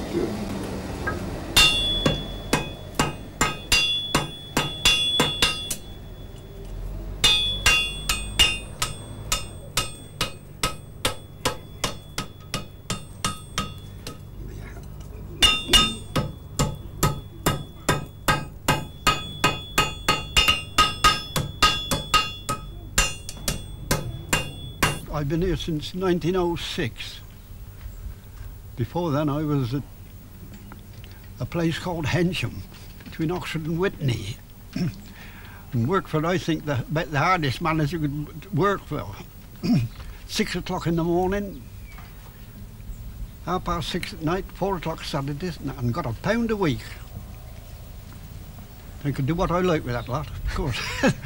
I've been here since 1906. Before then I was at a place called Hensham, between Oxford and Whitney, and worked for, I think, the hardest man as you could work for. 6 o'clock in the morning, 6:30 at night, 4 o'clock Saturdays, and got £1 a week. I could do what I like with that lot, of course.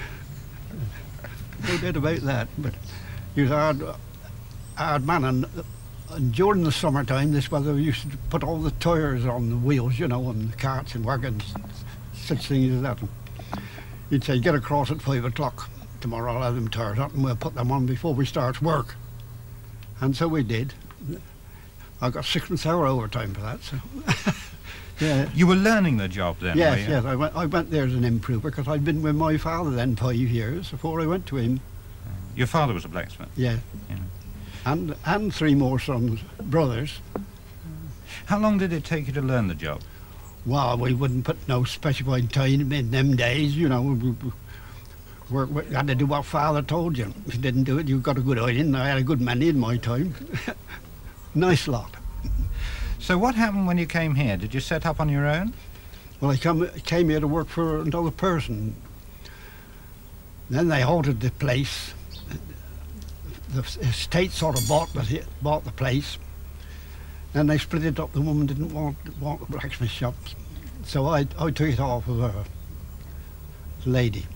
No doubt about that, but he was a hard man, and during the summertime, this weather, we used to put all the tyres on the wheels, you know, on the carts and wagons, such things as that. And he'd say, get across at 5 o'clock tomorrow, I'll have them tyres up and we'll put them on before we start work. And so we did. I got 6 hour overtime for that, so. Yeah. You were learning the job then, yes, were you? Yes, I went there as an improver, because I'd been with my father then 5 years before I went to him. Your father was a blacksmith? Yeah. And 3 more sons, brothers. How long did it take you to learn the job? Well, we wouldn't put no specified time in them days, you know. We had to do what father told you. If you didn't do it, you got a good eye in. I had a good many in my time. Nice lot. So what happened when you came here? Did you set up on your own? Well, I came here to work for another person. Then they halted the place. The estate sort of bought the place. Then they split it up. The woman didn't want the blacksmith shop, so I took it off of her, the lady.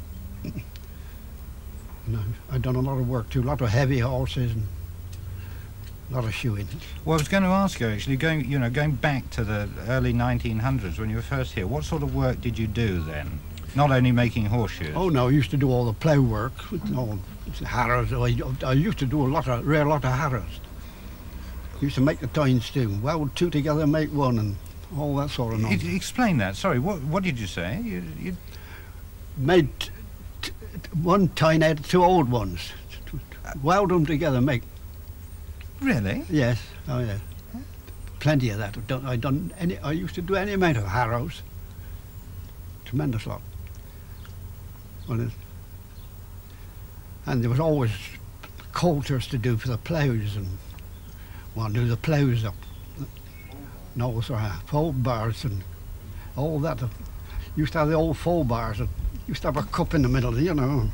No, I'd done a lot of work too, a lot of heavy horses and a lot of shoeing. Well, I was going to ask you actually, going back to the early 1900s when you were first here, what sort of work did you do then? Not only making horseshoes. Oh no, I used to do all the plough work, all harrows. I used to do a lot of harrows. Used to make the tines too. Weld 2 together, make 1, and all that sort of nonsense. Explain that. Sorry, what did you say? You made 1 tine out of 2 old ones. Weld them together, make. Really? Yes. Oh yeah. Plenty of that. I used to do any amount of harrows. Tremendous lot. Well, and there was always coulters to do for the ploughs, and do the ploughs up, and also fold bars and all that. Used to have the old fold bars. Used to have a cup in the middle, you know.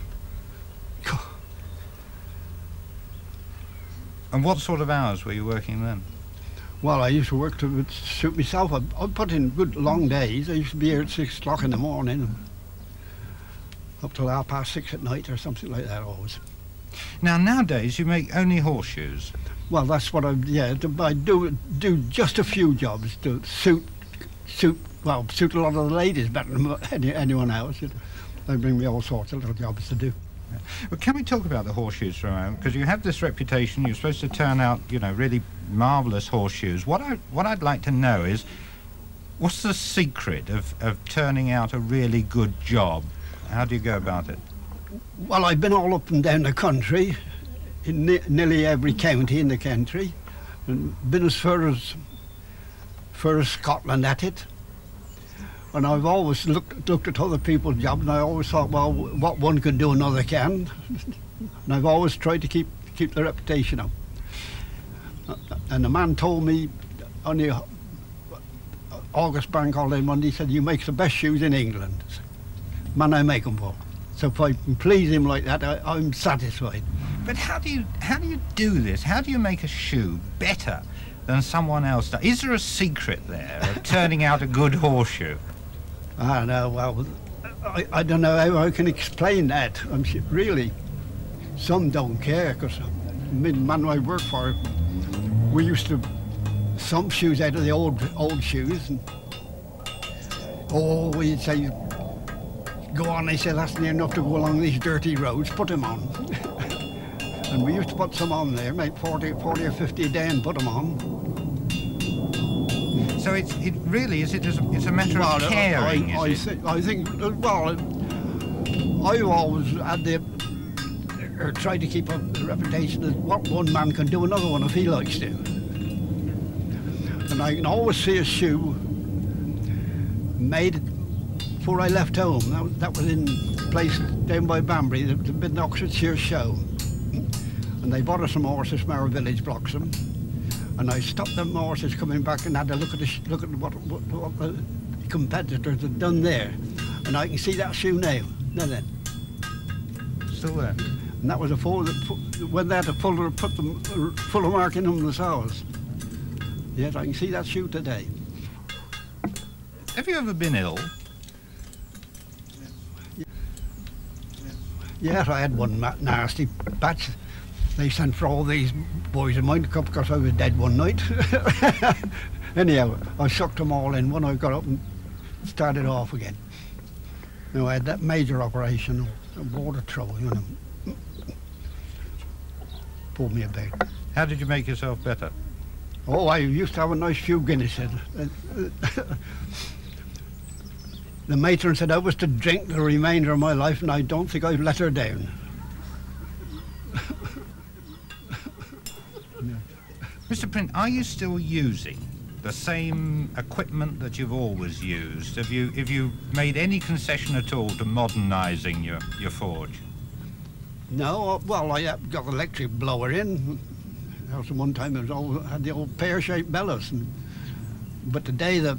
And what sort of hours were you working then? Well, I used to work to suit myself. I put in good long days. I used to be here at 6 o'clock in the morning, and up till 6:30 at night or something like that always. Now, nowadays you make only horseshoes. Well, that's what I do just a few jobs to suit a lot of the ladies better than anyone else. They bring me all sorts of little jobs to do. Well, can we talk about the horseshoes for a moment? Because you have this reputation, you're supposed to turn out, really marvellous horseshoes. What I'd like to know is, what's the secret of turning out a really good job? How do you go about it? Well, I've been all up and down the country, in nearly every county in the country, and been as far as Scotland at it. And I've always looked at other people's jobs, and I always thought, well, what one can do, another can. And I've always tried to keep the reputation up. And the man told me on the August bank holiday Monday, he said, you make the best shoes in England. Man, I make them for. So if I can please him like that, I'm satisfied. But how do you do this? How do you make a shoe better than someone else does? Is there a secret there of turning out a good horseshoe? I know, well, I don't know how I can explain that. Really, some don't care, because the man I work for, we used to some shoes out of the old shoes, and we'd say, go on, they said, that's near enough to go along these dirty roads, put them on. And we used to put some on there, make 40 or 50 a day and put them on. So it really is. It's a matter of caring. I think. Well, I've always had or tried to keep up the reputation that what one man can do, another one if he likes to. And I can always see a shoe made before I left home. That was in a place down by Banbury, the big Oxfordshire show. And they bought us some horses from our village, Bloxham. And I stopped them horses coming back and had a look at what the competitors had done there. And I can see that shoe now. Then. Still there. And that was when they had to put them full of mark in them themselves. Yes, I can see that shoe today. Have you ever been ill? Yes, I had one nasty patch. They sent for all these boys of mine to come because I was dead one night. Anyhow, I sucked them all in when I got up and started off again. I had that major operation, water trouble, you know. Pulled me about. How did you make yourself better? Oh, I used to have a nice few Guinnesses. The matron said I was to drink the remainder of my life, and I don't think I've let her down. Mr. Print, are you still using the same equipment that you've always used? Have you made any concession at all to modernising your forge? No, well, I got the electric blower in. That was one time it had the old pear-shaped bellows. But today the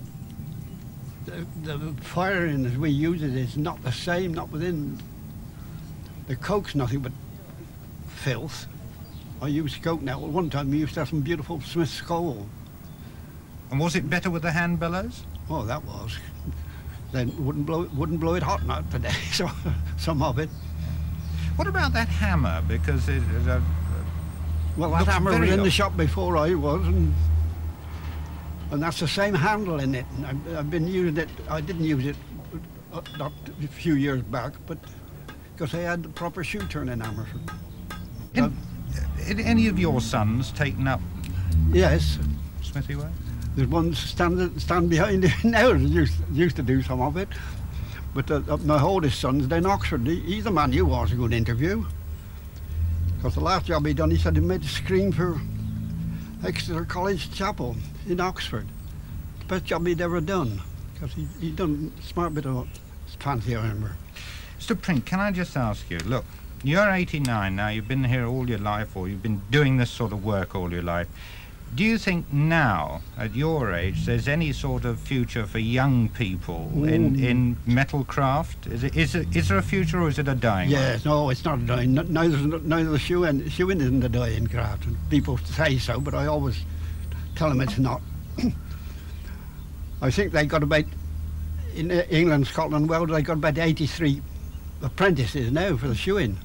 firing as we use it is not the same, not within. The coke's nothing but filth. I use coke now. Well, one time we used to have some beautiful Smith's coal. And was it better with the hand bellows? Oh, that was. Then wouldn't blow it hot enough today, so some of it. What about that hammer? Because well, that hammer was in the shop before I was, and that's the same handle in it. And I've been using it. I didn't use it not a few years back, but because I had the proper shoe turning hammer. Any of your sons taken up? Yes. Smithy way? There's one stand behind it now that used to do some of it. But my oldest son's in Oxford. He's the man you was a good interview. Because the last job he done, he said he made a screen for Exeter College Chapel in Oxford. The best job he'd ever done. Because he done a smart bit of fancy, I remember. Mr. Print, can I just ask you, look, you're 89 now, you've been here all your life, or you've been doing this sort of work all your life. Do you think now, at your age, there's any sort of future for young people in metal craft? Is there a future, or is it a dying? Yes, no, it's not a dying. Neither the shoeing isn't a dying craft. People say so, but I always tell them it's not. I think they got about, in England, Scotland, Wales, they got about 83 apprentices now for the shoeing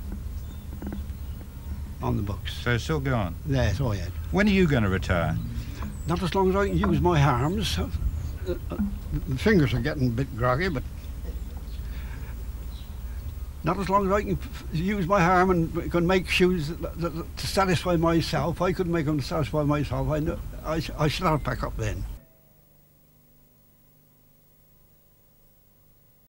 on the books. So it's still going? Yes, oh yeah. When are you going to retire? Not as long as I can use my arms. The fingers are getting a bit groggy, but not as long as I can use my arm and can make shoes to satisfy myself. I couldn't make them to satisfy myself. I should have to pack up then.